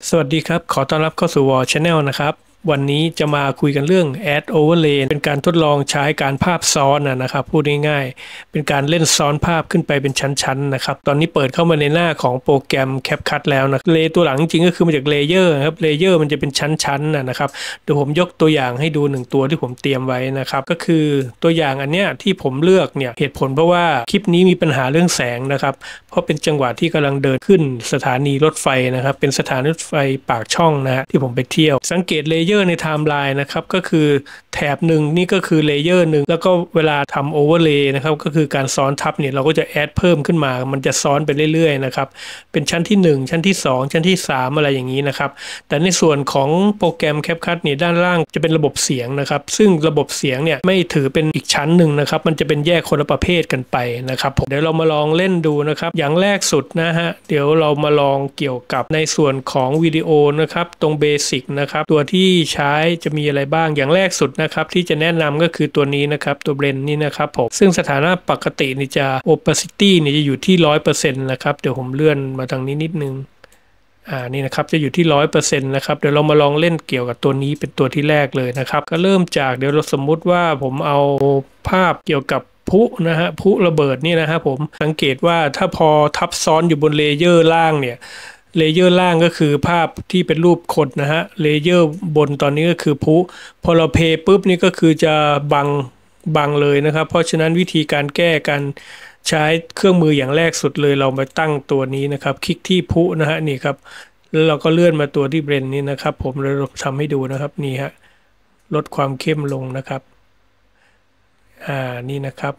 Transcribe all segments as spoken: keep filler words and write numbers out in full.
สวัสดีครับขอต้อนรับเข้าสู่ Wall Channel นะครับวันนี้จะมาคุยกันเรื่อง Add Overlay เป็นการทดลองใช้การภาพซ้อนนะนะครับพูดง่ายๆเป็นการเล่นซ้อนภาพขึ้นไปเป็นชั้นๆนะครับตอนนี้เปิดเข้ามาในหน้าของโปรแกรม CapCut แล้วนะเลตัวหลังจริงๆก็คือมาจากเลเยอร์ครับเลเยอร์มันจะเป็นชั้นๆนะนะครับเดี๋ยวผมยกตัวอย่างให้ดูหนึ่งตัวที่ผมเตรียมไว้นะครับก็คือตัวอย่างอันเนี้ยที่ผมเลือกเนี่ยเหตุผลเพราะว่าคลิปนี้มีปัญหาเรื่องแสงนะครับเพราะเป็นจังหวะที่กำลังเดินขึ้นสถานีรถไฟนะครับเป็นสถานีรถไฟปากช่องนะฮะที่ผมไปเที่ยวสังเกตเลเยอร์ในไทม์ไลน์นะครับก็คือแถบหนึ่งนี่ก็คือเลเยอร์หนึ่งแล้วก็เวลาทำโอเวอร์เลย์นะครับก็คือการซ้อนทับเนี่ยเราก็จะแอดเพิ่มขึ้นมามันจะซ้อนไปเรื่อยๆนะครับเป็นชั้นที่หนึ่งชั้นที่สองชั้นที่สามอะไรอย่างนี้นะครับแต่ในส่วนของโปรแกรม CapCut เนี่ยด้านล่างจะเป็นระบบเสียงนะครับซึ่งระบบเสียงเนี่ยไม่ถือเป็นอีกชั้นหนึ่งนะครับมันจะเป็นแยกคนละประเภทกันไปนะครับผมเดี๋ยวเรามาลองเล่นดูนะครับอย่างแรกสุดนะฮะเดี๋ยวเรามาลองเกี่ยวกับในส่วนของวิดีโอนะครับตรงเบสิกนะครับตัวที่ใช้จะมีอะไรบ้างอย่างแรกสุดนะครับที่จะแนะนำก็คือตัวนี้นะครับตัวเบรนนี่นะครับผมซึ่งสถานะปกตินี่จะ opacity นี่จะอยู่ที่ ร้อยเปอร์เซ็นต์ นะครับเดี๋ยวผมเลื่อนมาทางนี้นิดนึงอ่านี่นะครับจะอยู่ที่ ร้อยเปอร์เซ็นต์ นะครับเดี๋ยวเรามาลองเล่นเกี่ยวกับตัวนี้เป็นตัวที่แรกเลยนะครับก็เริ่มจากเดี๋ยวเราสมมุติว่าผมเอาภาพเกี่ยวกับพลุนะฮะพลุระเบิดนี่นะครับผมสังเกตว่าถ้าพอทับซ้อนอยู่บนเลเยอร์ล่างเนี่ยเลเยอร์ล่างก็คือภาพที่เป็นรูปคนนะฮะเลเยอร์บนตอนนี้ก็คือพลุพอเราเพย์ปุ๊บนี่ก็คือจะบังบังเลยนะครับเพราะฉะนั้นวิธีการแก้การใช้เครื่องมืออย่างแรกสุดเลยเรามาตั้งตัวนี้นะครับคลิกที่พลุนะฮะนี่ครับแล้วเราก็เลื่อนมาตัวที่เบรนนี้นะครับผมเราทำให้ดูนะครับนี่ฮะลดความเข้มลงนะครับอ่านี่นะครับ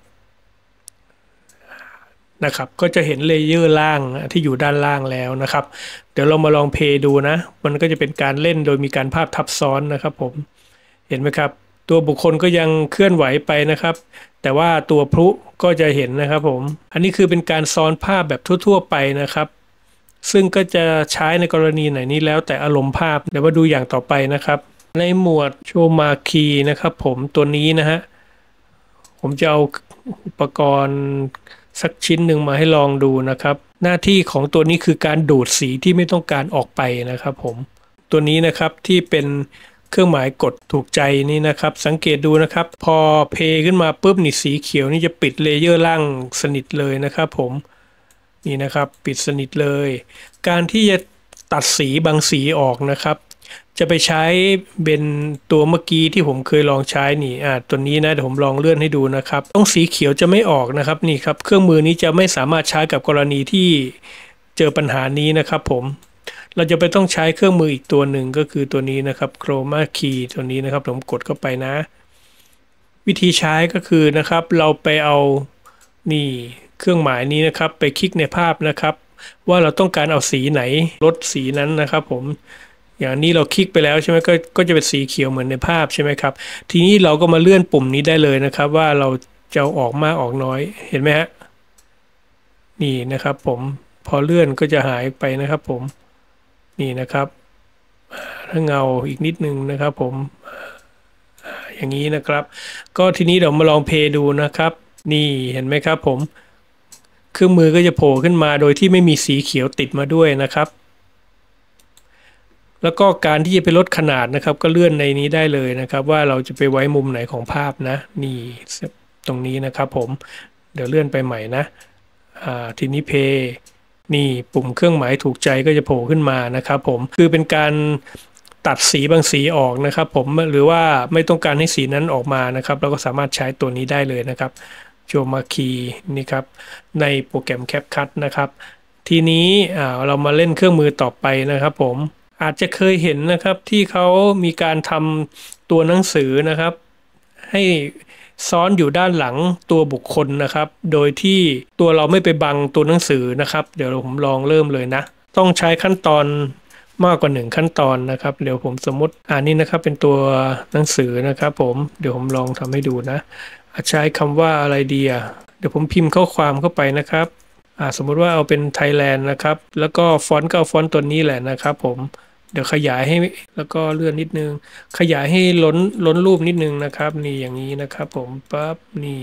นะครับก็จะเห็นเลเยอร์ล่างที่อยู่ด้านล่างแล้วนะครับเดี๋ยวเรามาลองเพย์ดูนะมันก็จะเป็นการเล่นโดยมีการภาพทับซ้อนนะครับผมเห็นไหมครับตัวบุคคลก็ยังเคลื่อนไหวไปนะครับแต่ว่าตัวพลุก็จะเห็นนะครับผมอันนี้คือเป็นการซ้อนภาพแบบทั่วๆไปนะครับซึ่งก็จะใช้ในกรณีไหนนี้แล้วแต่อารมณ์ภาพเดี๋ยวมาดูอย่างต่อไปนะครับในหมวดโชว์มาคีนะครับผมตัวนี้นะฮะผมจะเอาอุปกรณ์สักชิ้นหนึ่งมาให้ลองดูนะครับหน้าที่ของตัวนี้คือการดูดสีที่ไม่ต้องการออกไปนะครับผมตัวนี้นะครับที่เป็นเครื่องหมายกดถูกใจนี่นะครับสังเกตดูนะครับพอเพย์ขึ้นมาปุ๊บนี่สีเขียวนี่จะปิดเลเยอร์ล่างสนิทเลยนะครับผมนี่นะครับปิดสนิทเลยการที่จะตัดสีบางสีออกนะครับจะไปใช้เป็นตัวเมื่อกี้ที่ผมเคยลองใช้นี่อ่าตัวนี้นะเดี๋ยวผมลองเลื่อนให้ดูนะครับต้องสีเขียวจะไม่ออกนะครับนี่ครับเครื่องมือนี้จะไม่สามารถใช้กับกรณีที่เจอปัญหานี้นะครับผมเราจะไปต้องใช้เครื่องมืออีกตัวหนึ่งก็คือตัวนี้นะครับ Chroma Key ตัวนี้นะครับผมกดเข้าไปนะวิธีใช้ก็คือนะครับเราไปเอานี่เครื่องหมายนี้นะครับไปคลิกในภาพนะครับว่าเราต้องการเอาสีไหนลดสีนั้นนะครับผมอย่างนี้เราคลิกไปแล้วใช่ไหมก็ก็จะเป็นสีเขียวเหมือนในภาพใช่ไหมครับทีนี้เราก็มาเลื่อนปุ่มนี้ได้เลยนะครับว่าเราจะเอาออกมากออกน้อยเห็นไหมฮะนี่นะครับผมพอเลื่อนก็จะหายไปนะครับผมนี่นะครับถ้าเงาอีกนิดนึงนะครับผมอย่างนี้นะครับก็ทีนี้เรามาลองเพย์ดูนะครับนี่เห็นไหมครับผมเครื่องมือก็จะโผล่ขึ้นมาโดยที่ไม่มีสีเขียวติดมาด้วยนะครับแล้วก็การที่จะไปลดขนาดนะครับก็เลื่อนในนี้ได้เลยนะครับว่าเราจะไปไว้มุมไหนของภาพนะนี่ตรงนี้นะครับผมเดี๋ยวเลื่อนไปใหม่นะอ่าทีนี้เพย์นี่ปุ่มเครื่องหมายถูกใจก็จะโผล่ขึ้นมานะครับผมคือเป็นการตัดสีบางสีออกนะครับผมหรือว่าไม่ต้องการให้สีนั้นออกมานะครับเราก็สามารถใช้ตัวนี้ได้เลยนะครับโชว์มาคีนี่ครับในโปรแกรม CapCut นะครับทีนี้เรามาเล่นเครื่องมือต่อไปนะครับผมอาจจะเคยเห็นนะครับที่เขามีการทำตัวหนังสือนะครับให้ซ้อนอยู่ด้านหลังตัวบุคคลนะครับโดยที่ตัวเราไม่ไปบังตัวหนังสือนะครับเดี๋ยวผมลองเริ่มเลยนะต้องใช้ขั้นตอนมากกว่าหนึ่งขั้นตอนนะครับเดี๋ยวผมสมมติอ่านี่นะครับเป็นตัวหนังสือนะครับผมเดี๋ยวผมลองทำให้ดูนะใช้คำว่าอะไรดีอ่ะเดี๋ยวผมพิมพ์ข้อความเข้าไปนะครับอ่าสมมุติว่าเอาเป็นไทยแลนด์นะครับแล้วก็ฟอนต์ก็เอาฟอนต์ตัวนี้แหละนะครับผมเดี๋ยวขยายให้แล้วก็เลื่อนนิดนึงขยายให้ล้นล้นรูปนิดนึงนะครับนี่อย่างนี้นะครับผมปั๊บนี่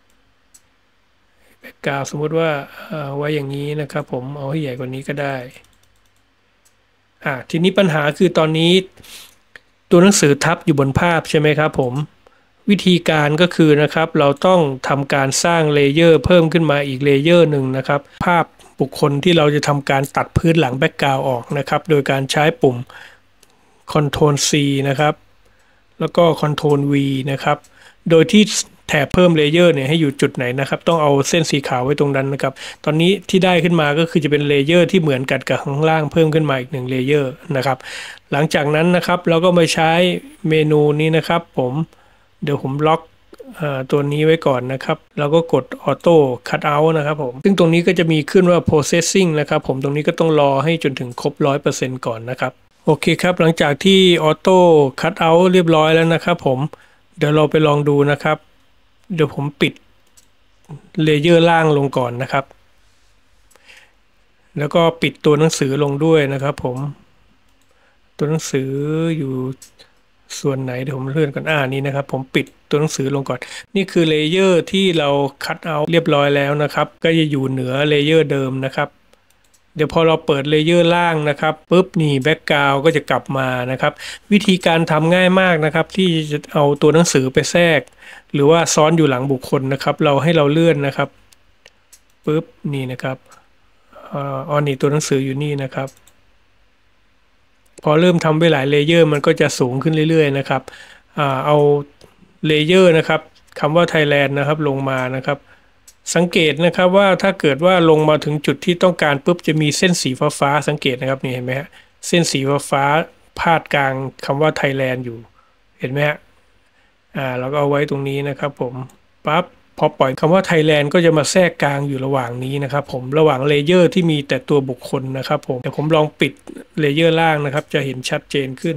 แบ็กกราวด์สมมุติว่าเอาไว้อย่างนี้นะครับผมเอาให้ใหญ่กว่านี้ก็ได้อ่าทีนี้ปัญหาคือตอนนี้ตัวหนังสือทับอยู่บนภาพใช่ไหมครับผมวิธีการก็คือนะครับเราต้องทำการสร้างเลเยอร์เพิ่มขึ้นมาอีกเลเยอร์หนึ่งนะครับภาพบุคคลที่เราจะทำการตัดพื้นหลังแบ็กกราวด์ออกนะครับโดยการใช้ปุ่ม Ctrl C นะครับแล้วก็ Ctrl V นะครับโดยที่แถบเพิ่มเลเยอร์เนี่ยให้อยู่จุดไหนนะครับต้องเอาเส้นสีขาวไว้ตรงนั้นนะครับตอนนี้ที่ได้ขึ้นมาก็คือจะเป็นเลเยอร์ที่เหมือนกันกับข้างล่างเพิ่มขึ้นมาอีกหนึ่งเลเยอร์นะครับหลังจากนั้นนะครับเราก็มาใช้เมนูนี้นะครับผมเดี๋ยวผมล็อกตัวนี้ไว้ก่อนนะครับแล้วก็กด Auto Cut Out นะครับผมซึ่งตรงนี้ก็จะมีขึ้นว่า Processing นะครับผมตรงนี้ก็ต้องรอให้จนถึงครบ ร้อยเปอร์เซ็นต์ ก่อนนะครับโอเคครับหลังจากที่ Auto Cut Out เรียบร้อยแล้วนะครับผมเดี๋ยวเราไปลองดูนะครับเดี๋ยวผมปิดเลเยอร์ล่างลงก่อนนะครับแล้วก็ปิดตัวหนังสือลงด้วยนะครับผมตัวหนังสืออยู่ส่วนไหนเดี๋ยวผมเลื่อนก่อนอ่านี้นะครับผมปิดตัวหนังสือลงก่อนนี่คือเลเยอร์ที่เราคัดเอาเรียบร้อยแล้วนะครับก็จะอยู่เหนือเลเยอร์เดิมนะครับเดี๋ยวพอเราเปิดเลเยอร์ล่างนะครับปุ๊บนี่แบ็กกราวด์ก็จะกลับมานะครับวิธีการทำง่ายมากนะครับที่จะเอาตัวหนังสือไปแทรกหรือว่าซ้อนอยู่หลังบุคคลนะครับเราให้เราเลื่อนนะครับปุ๊บนี่นะครับอ๋อนี่ตัวหนังสืออยู่นี่นะครับพอเริ่มทำไปหลายเลเยอร์มันก็จะสูงขึ้นเรื่อยๆนะครับอ่าเอาเลเยอร์นะครับคำว่า Thailand นะครับลงมานะครับสังเกตนะครับว่าถ้าเกิดว่าลงมาถึงจุดที่ต้องการปุ๊บจะมีเส้นสีฟ้าๆสังเกตนะครับนี่เห็นไหมฮะเส้นสีฟ้าๆพาดกลางคำว่า Thailand อยู่เห็นไหมฮะอ่าเราก็เอาไว้ตรงนี้นะครับผมปั๊บพอปล่อยคำว่า Thailand ก็จะมาแทรกกลางอยู่ระหว่างนี้นะครับผมระหว่างเลเยอร์ที่มีแต่ตัวบุคคลนะครับผมเดี๋ยวผมลองปิดเลเยอร์ล่างนะครับจะเห็นชัดเจนขึ้น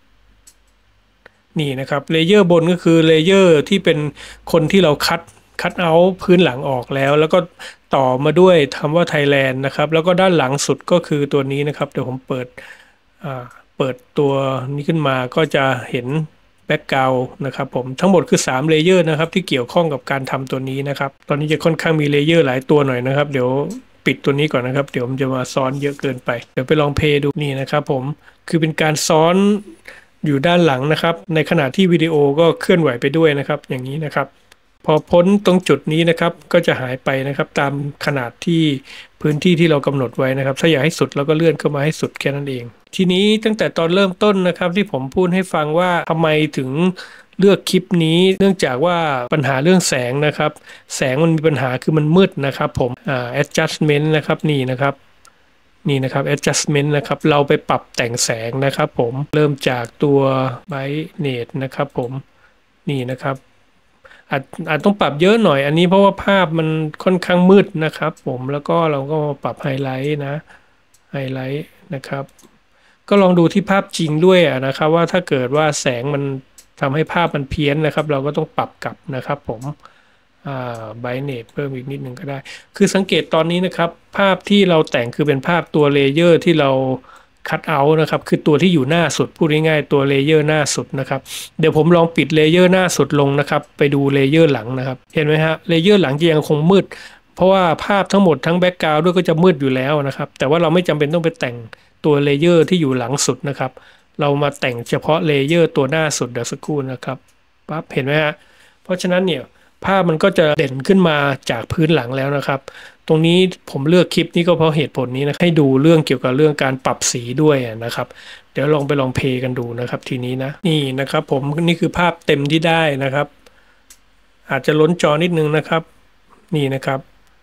นี่นะครับเลเยอร์บนก็คือเลเยอร์ที่เป็นคนที่เราคัดคัดเอาพื้นหลังออกแล้วแล้วก็ต่อมาด้วยคำว่า Thailand นะครับแล้วก็ด้านหลังสุดก็คือตัวนี้นะครับเดี๋ยวผมเปิดอ่าเปิดตัวนี้ขึ้นมาก็จะเห็นแบ็กกราวด์นะครับผมทั้งหมดคือสามเลเยอร์นะครับที่เกี่ยวข้องกับการทำตัวนี้นะครับตอนนี้จะค่อนข้างมีเลเยอร์หลายตัวหน่อยนะครับเดี๋ยวปิดตัวนี้ก่อนนะครับเดี๋ยวมันจะมาซ้อนเยอะเกินไปเดี๋ยวไปลองเพลย์ดูนี่นะครับผมคือเป็นการซ้อนอยู่ด้านหลังนะครับในขณะที่วิดีโอก็เคลื่อนไหวไปด้วยนะครับอย่างนี้นะครับพอพ้นตรงจุดนี้นะครับก็จะหายไปนะครับตามขนาดที่พื้นที่ที่เรากำหนดไว้นะครับถ้าอยากให้สุดเราก็เลื่อนเข้ามาให้สุดแค่นั้นเองทีนี้ตั้งแต่ตอนเริ่มต้นนะครับที่ผมพูดให้ฟังว่าทำไมถึงเลือกคลิปนี้เนื่องจากว่าปัญหาเรื่องแสงนะครับแสงมันมีปัญหาคือมันมืดนะครับผมอ่า adjustment นะครับนี่นะครับนี่นะครับ adjustment นะครับเราไปปรับแต่งแสงนะครับผมเริ่มจากตัว brightness นะครับผมนี่นะครับอาจอาจต้องปรับเยอะหน่อยอันนี้เพราะว่าภาพมันค่อนข้างมืดนะครับผมแล้วก็เราก็มาปรับไฮไลท์นะไฮไลท์นะครับก็ลองดูที่ภาพจริงด้วยนะครับว่าถ้าเกิดว่าแสงมันทำให้ภาพมันเพี้ยนนะครับเราก็ต้องปรับกลับนะครับผมอ่าไบรท์เนสเพิ่มอีกนิดนึงก็ได้คือสังเกตตอนนี้นะครับภาพที่เราแต่งคือเป็นภาพตัวเลเยอร์ที่เราคัดเอาท์นะครับคือตัวที่อยู่หน้าสุดพูดง่ายๆตัวเลเยอร์หน้าสุดนะครับเดี๋ยวผมลองปิดเลเยอร์หน้าสุดลงนะครับไปดูเลเยอร์หลังนะครับเห็นไหมฮะเลเยอร์หลังจะยังคงมืดเพราะว่าภาพทั้งหมดทั้งแบ็กกราวด์ด้วยก็จะมืดอยู่แล้วนะครับแต่ว่าเราไม่จำเป็นต้องไปแต่งตัวเลเยอร์ที่อยู่หลังสุดนะครับเรามาแต่งเฉพาะเลเยอร์ตัวหน้าสุดเดี๋ยวสักครู่นะครับปั๊บเห็นไหมฮะเพราะฉะนั้นเนี่ยภาพมันก็จะเด่นขึ้นมาจากพื้นหลังแล้วนะครับตรงนี้ผมเลือกคลิปนี้ก็เพราะเหตุผลนี้นะให้ดูเรื่องเกี่ยวกับเรื่องการปรับสีด้วยนะครับเดี๋ยวลองไปลองเพลย์กันดูนะครับทีนี้นะนี่นะครับผมนี่คือภาพเต็มที่ได้นะครับอาจจะล้นจอนิดนึงนะครับนี่นะครับ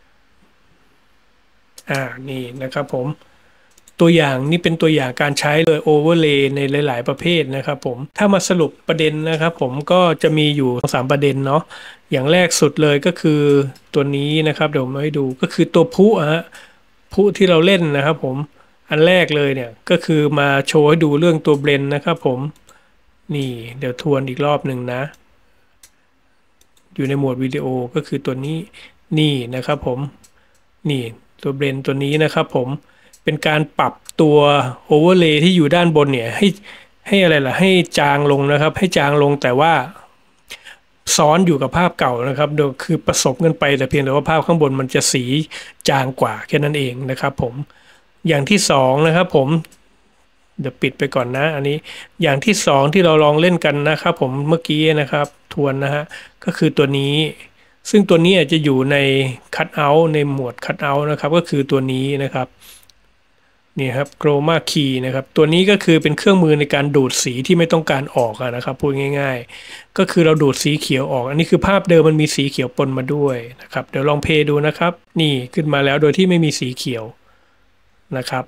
อ่านี่นะครับผมตัวอย่างนี่เป็นตัวอย่างการใช้เลยโอเวอร์เลย์ในหลายๆประเภทนะครับผมถ้ามาสรุปประเด็นนะครับผมก็จะมีอยู่สามประเด็นเนาะอย่างแรกสุดเลยก็คือตัวนี้นะครับเดี๋ยวมาให้ดูก็คือตัวพุฮะพุที่เราเล่นนะครับผมอันแรกเลยเนี่ยก็คือมาโชว์ให้ดูเรื่องตัวเบลนนะครับผมนี่เดี๋ยวทวนอีกรอบหนึ่งนะอยู่ในโหมดวิดีโอก็คือตัวนี้นี่นะครับผมนี่ตัวเบลนตัวนี้นะครับผมเป็นการปรับตัวโอเวอร์เลย์ที่อยู่ด้านบนเนี่ยให้ให้อะไรล่ะให้จางลงนะครับให้จางลงแต่ว่าซ้อนอยู่กับภาพเก่านะครับโดยคือผสมกันไปแต่เพียงแต่ว่าภาพข้างบนมันจะสีจางกว่าแค่นั้นเองนะครับผมอย่างที่สองนะครับผมเดี๋ยวปิดไปก่อนนะอันนี้อย่างที่สองที่เราลองเล่นกันนะครับผมเมื่อกี้นะครับทวนนะฮะก็คือตัวนี้ซึ่งตัวนี้จะอยู่ใน Cut Out ในหมวด Cut Out นะครับก็คือตัวนี้นะครับนี่ครับ Chroma Key นะครับตัวนี้ก็คือเป็นเครื่องมือในการดูดสีที่ไม่ต้องการออกนะครับพูดง่ายๆก็คือเราดูดสีเขียวออกอันนี้คือภาพเดิมมันมีสีเขียวปนมาด้วยนะครับเดี๋ยวลองเพลย์ดูนะครับนี่ขึ้นมาแล้วโดยที่ไม่มีสีเขียวนะครับ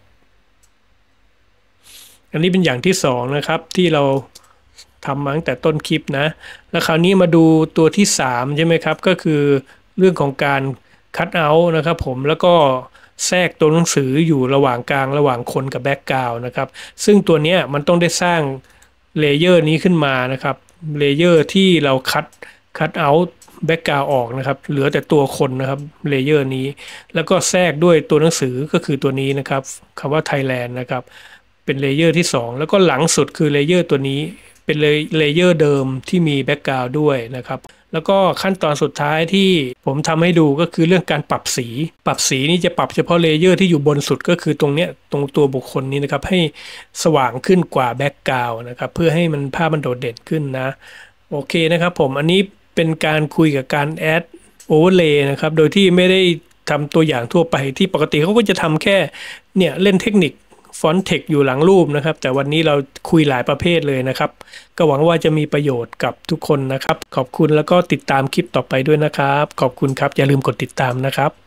อันนี้เป็นอย่างที่สองนะครับที่เราทำมาตั้งแต่ต้นคลิปนะแล้วคราวนี้มาดูตัวที่สามใช่ไหมครับก็คือเรื่องของการ cut out นะครับผมแล้วก็แทรกตัวหนังสืออยู่ระหว่างกลางระหว่างคนกับแบ็กกราวด์นะครับซึ่งตัวนี้มันต้องได้สร้างเลเยอร์นี้ขึ้นมานะครับเลเยอร์ที่เราคัด cut out แบ็กกราวด์ออกนะครับเหลือแต่ตัวคนนะครับเลเยอร์นี้แล้วก็แทรกด้วยตัวหนังสือก็คือตัวนี้นะครับคำว่า Thailand นะครับเป็นเลเยอร์ที่สองแล้วก็หลังสุดคือเลเยอร์ตัวนี้เป็นเลเยอร์เดิมที่มีแบ็กกราวด์ด้วยนะครับแล้วก็ขั้นตอนสุดท้ายที่ผมทำให้ดูก็คือเรื่องการปรับสีปรับสีนี่จะปรับเฉพาะเลเยอร์ที่อยู่บนสุดก็คือตรงเนี้ยตรงตัวบุคคลนี้นะครับให้สว่างขึ้นกว่าแบ็กกราวด์นะครับเพื่อให้มันภาพมันโดดเด่นขึ้นนะโอเคนะครับผมอันนี้เป็นการคุยกับการแอดโอเวอร์เลย์นะครับโดยที่ไม่ได้ทำตัวอย่างทั่วไปที่ปกติเขาก็จะทำแค่เนี่ยเล่นเทคนิคฟอนต์เทคอยู่หลังรูปนะครับแต่วันนี้เราคุยหลายประเภทเลยนะครับก็หวังว่าจะมีประโยชน์กับทุกคนนะครับขอบคุณแล้วก็ติดตามคลิปต่อไปด้วยนะครับขอบคุณครับอย่าลืมกดติดตามนะครับ